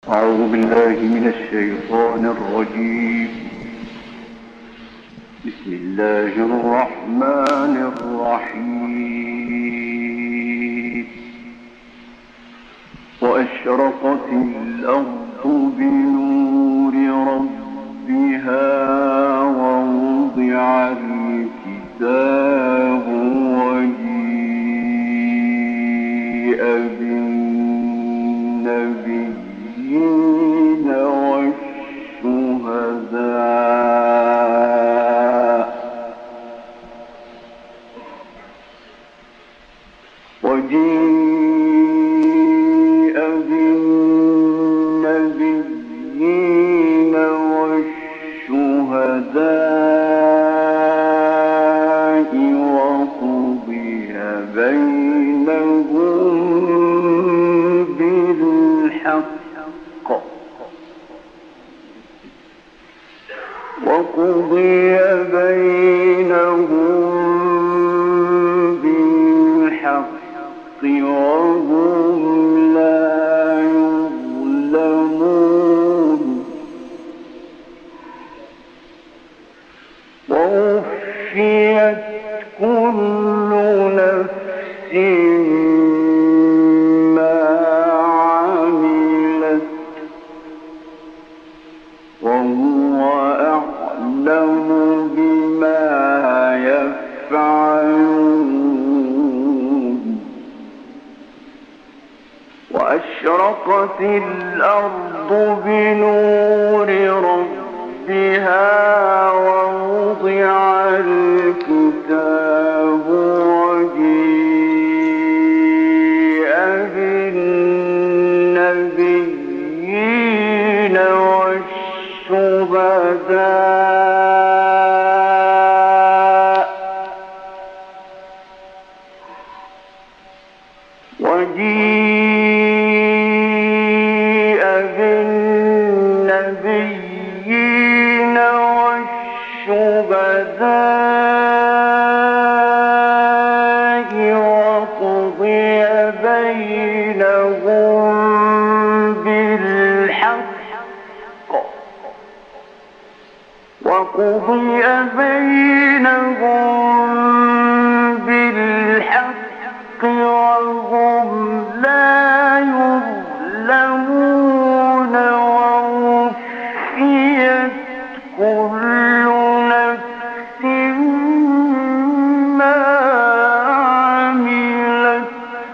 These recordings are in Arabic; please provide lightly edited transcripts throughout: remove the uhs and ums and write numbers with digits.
أعوذ بالله من الشيطان الرجيم. بسم الله الرحمن الرحيم. وأشرقت الأرض بنور ربها ووضع الكتاب وجيء بالنبيين والشهداء وقضي بينهم بالحق وهم لا يظلمون. ووفيت كل نفس ما عملت وهو أعلم بما يفعلون. وأشرقت الأرض بنور ربها ووضع الكتاب وجيء بالنبيين والشهداء وقضي بينهم بالحق وهم لا يظلمون. ووفيت كل نفس ما عملت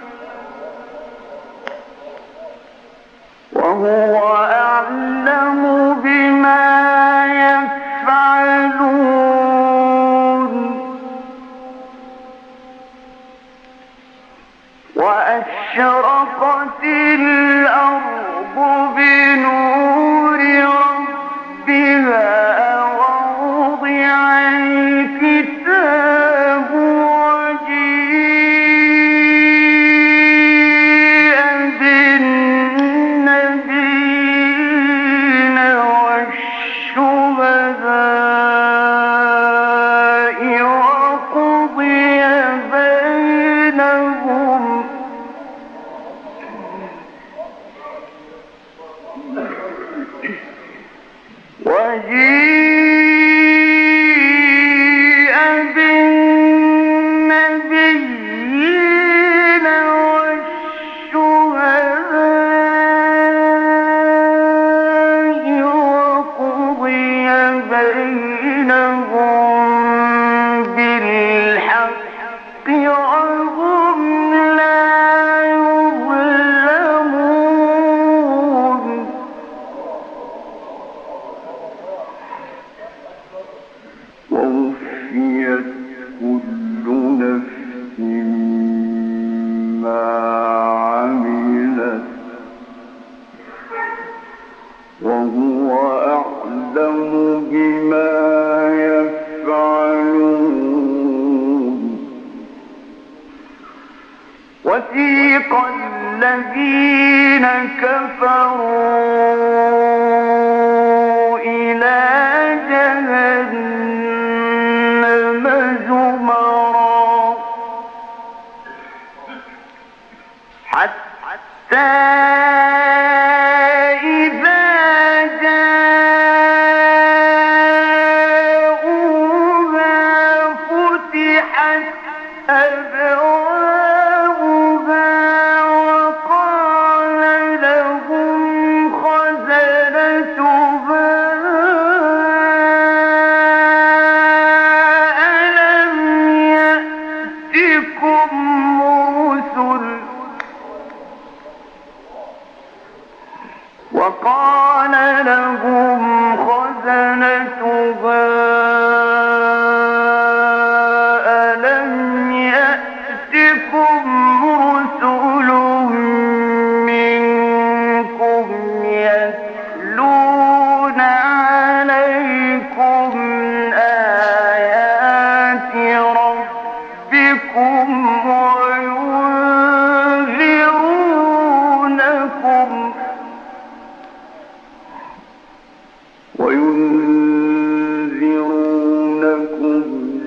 وهو أعلم بما يفعلون. وأشرقت الأرض بنور ربها ووضع الكتاب وجيء بالنبيين والشهداء وقضي بينهم بالحق وهم لا يظلمون. ووفيت كل نفس ما عملت وهو أعلم بما يفعلون. وسيق الذين كفروا إلى جهنم زمرا حتى وقال لهم خزنتها ألم يأتكم رسل منكم يتلون عليكم آيات ربكم وينذرونكم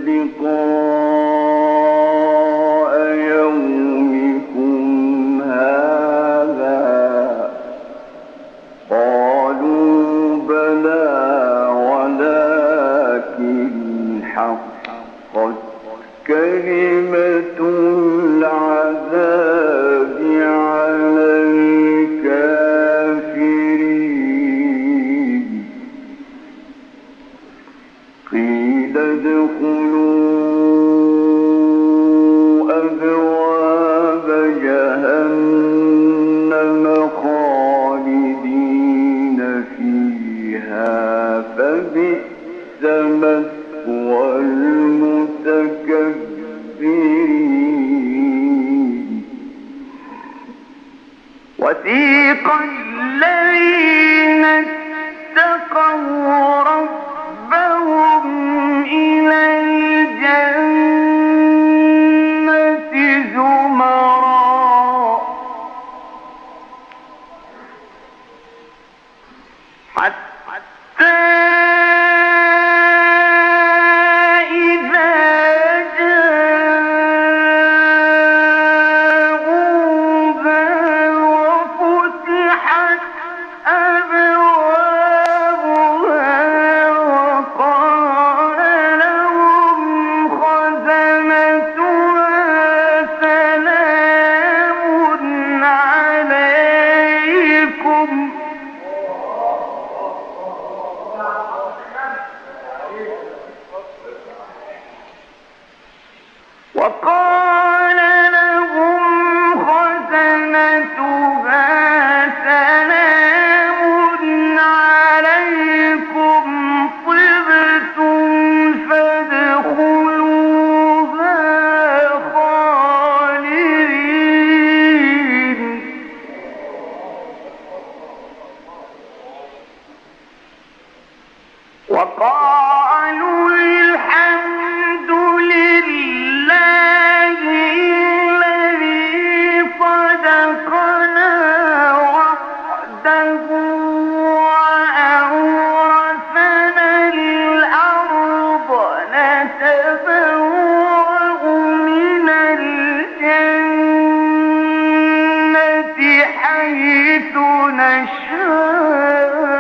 لقاء يومكم هذا قالوا بلى ولكن حقت كلمة العذاب على الكافرين قيل ادخلوا أبواب جهنم خالدين فيها فبئس مثوى المتكبرين وثيق الذين اتقوا ربهم إلى الجنة زمرا حتى وقال لهم خزنتها سلام عليكم طبتم فادخلوها خالدين وقالوا الحمد لله الذي صدقنا وعده وأورثنا الأرض نتبوأ من الجنة حيث نشاء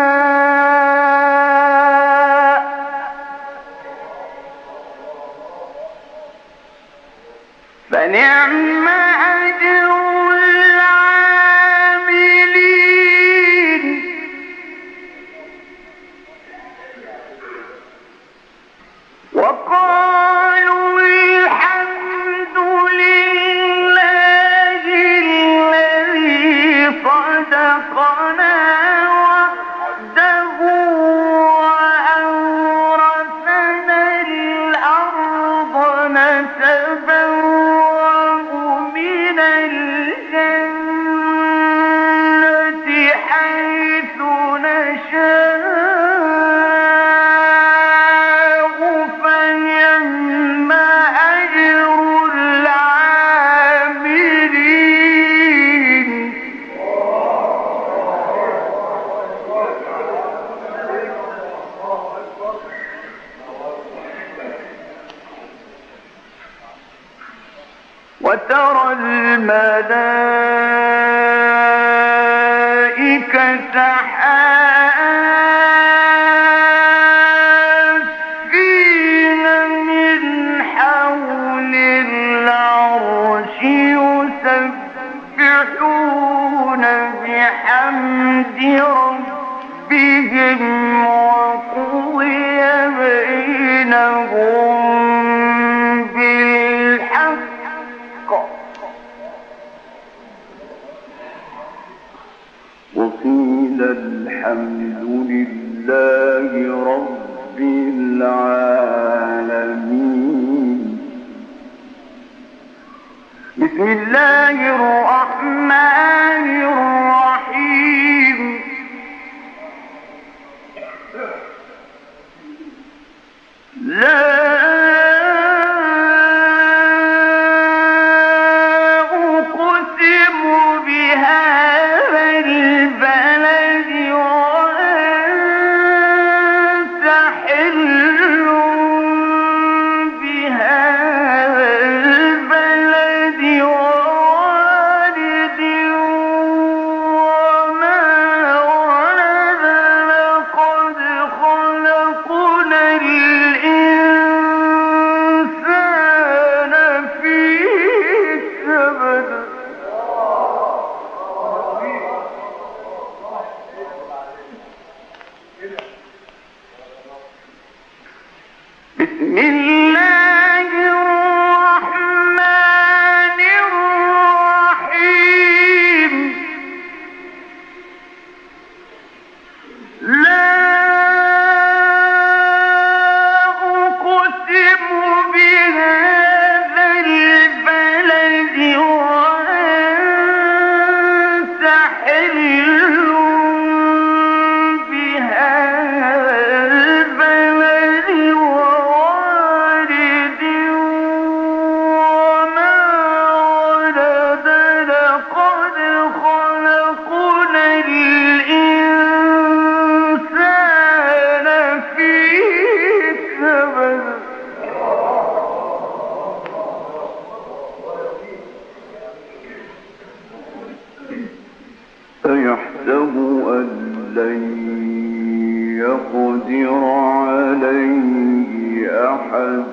فنعم أجر العاملين وقالوا الحمد لله الذي صدقنا وعده وأورثنا الأرض نتبوأ من الجنة حيث نشاء فنعم أجر العاملين وترى الملائكة حافين من حول العرش يسبحون بحمد ربهم وقضي بينهم بالحق وقيل الحمد لله رب العالمين. بسم الله الرحمن الرحيم. لا أقسم بهذا البلد وأنت حل بهذا البلد ووالد وما ولد لقد خلقنا الإنسان في كبد. بسم الله الرحمن الرحيم. لا أقسم بهذا البلد وأنت حل بهذا البلد ووالد وما ولد لقد خلقنا الإنسان في كبد. أيحسب أن لن يقدر عليه أحد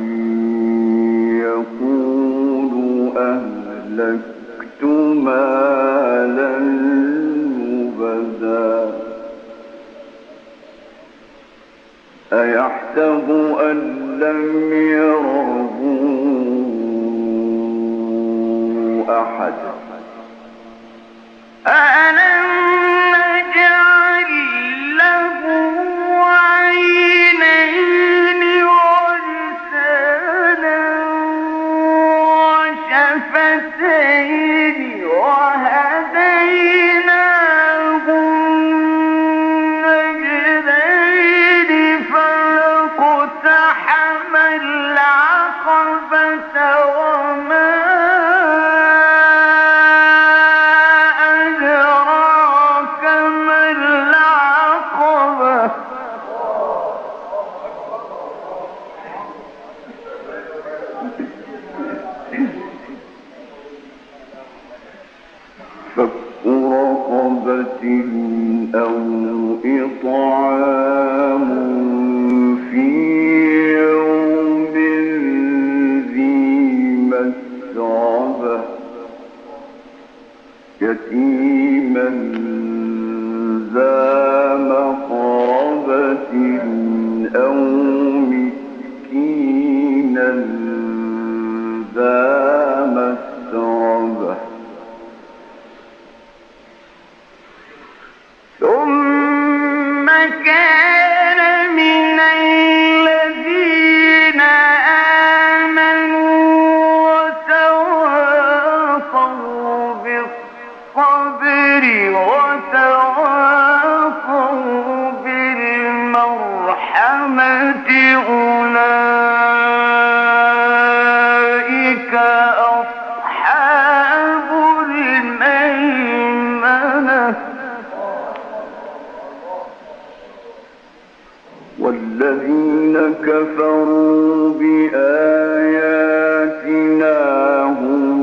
يقول أهلكت مالا لبدا. أيحسب أن لم يره أحد. ألم نجعل له عينين ولسانا وشفتين وهديناه النجدين فلاقتحم العقبة وما أدراك ما العقبة. فك رقبة أو إطعام في يوم ذي مسغبة يتيما ذا مقربة أو مسكينا ذا مسربة. ثم كان من الذين آمنوا وتواصوا بالصبر وتواصوا بالمرحمة أولئك أصحاب الميمنة. والذين كفروا بآياتنا هم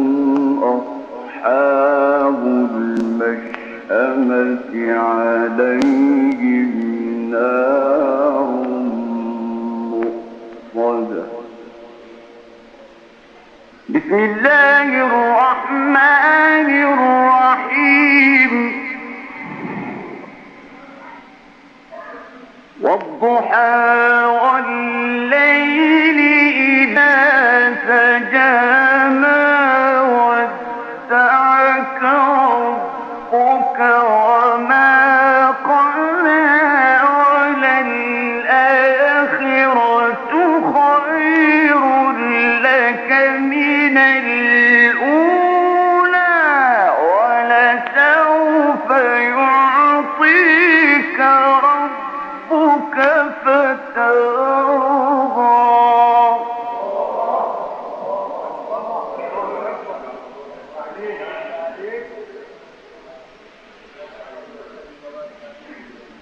أصحاب المشأمة عليهم نار مؤصدة. بسم الله الرحمن الرحيم. والضحى والليل إذا سجى ما ودعك ربك وما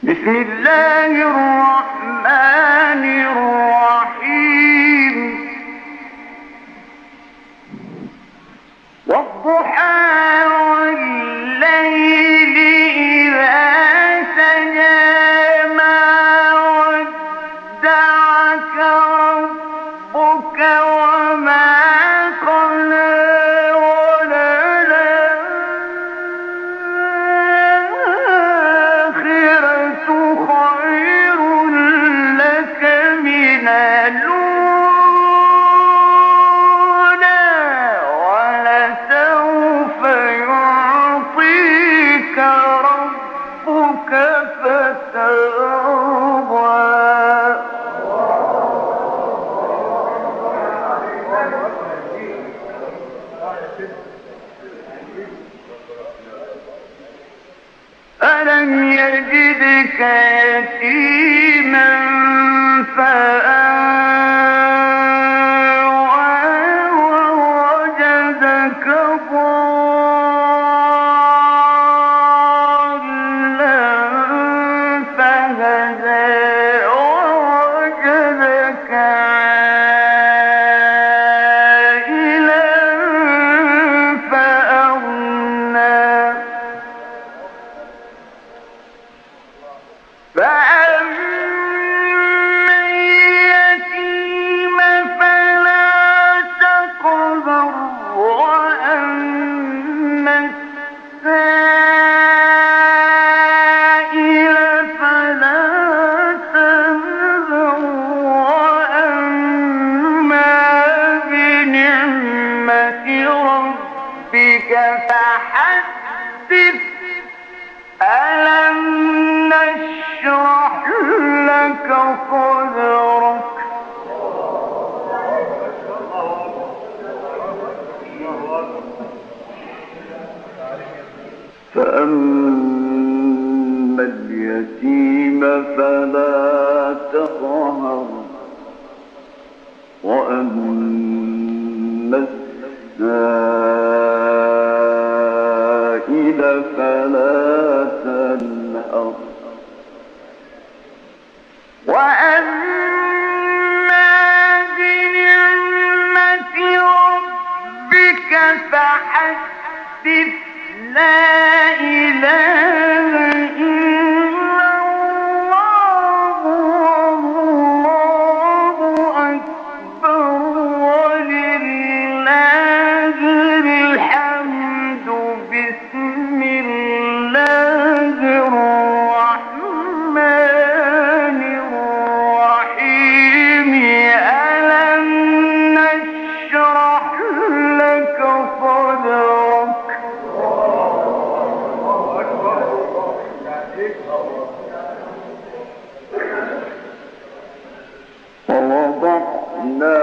بسم الله الرحمن الرحيم والضحى والليل إذا سجى ما ودعك ربك وما قلى وللآخرة خير لك من الأولى ولسوف يعطيك ربك فترضى ألم يجدك يتيما فآوى ووجدك ضالا فهدى ووجدك عائلا فأغنى فأما اليتيم فلا تقهر وأما السائل فلا تنهر وأما بنعمة ربك فحدث ألم نشرح لك صدرك فأما اليتيم فلا تقهر وأما السائل فلا تنهر وأما بنعمة ربك فحدث لا إله إلا الله والله أكبر ولله الحمد بسم الله الرحمن الرحيم ألم نشرح لك صدرك ووضعنا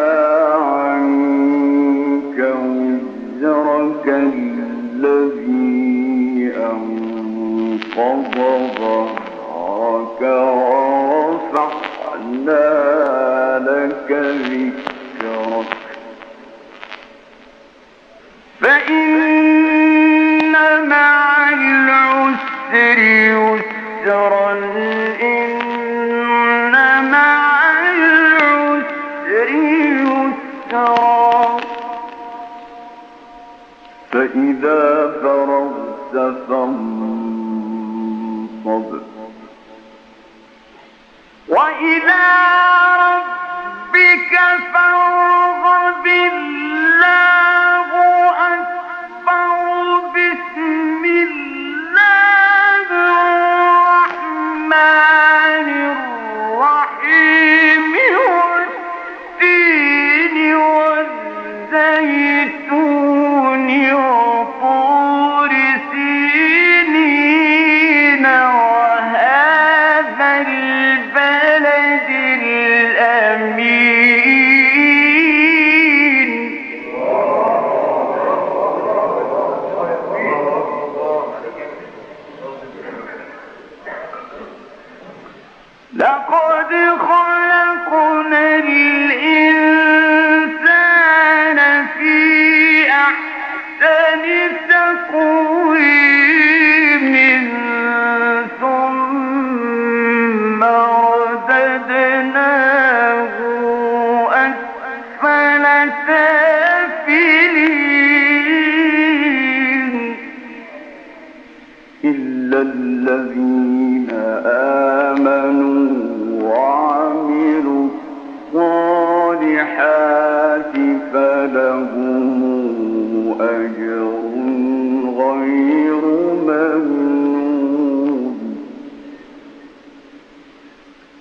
عنك وزرك الذي أنقض ظهرك ورفعنا لك ذكرك فإن مع العسر يسرا إن مع العسر يسرا فإذا فرغت فانصب وإلى ربك فارغب الله أكبر بسم الله الرحمن الرحيم والتين والزيتون وطور سينين وهذا البلد الأمين لقد خلقنا الإنسان في أحسن تقويم ثم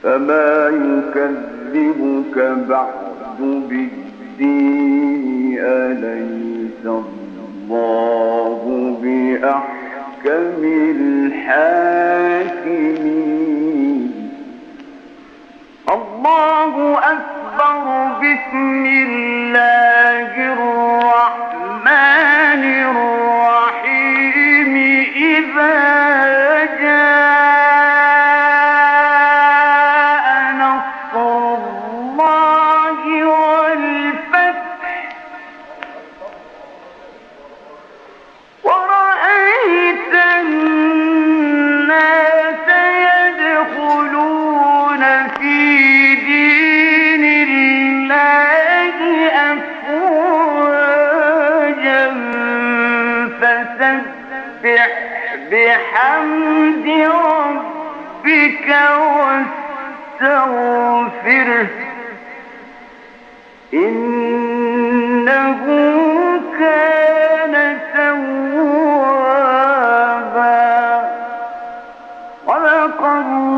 فما يكذبك بعد بالدين أليس الله بأحكم الحاكمين الله أكبر بسم الله الرحمن الرحيم إذا جاء نصر الله والفتح ورأيت الناس يدخلون في دين الله أفواجا فسبح بحمد ربك واستغفره إنه كان توابا صدق الله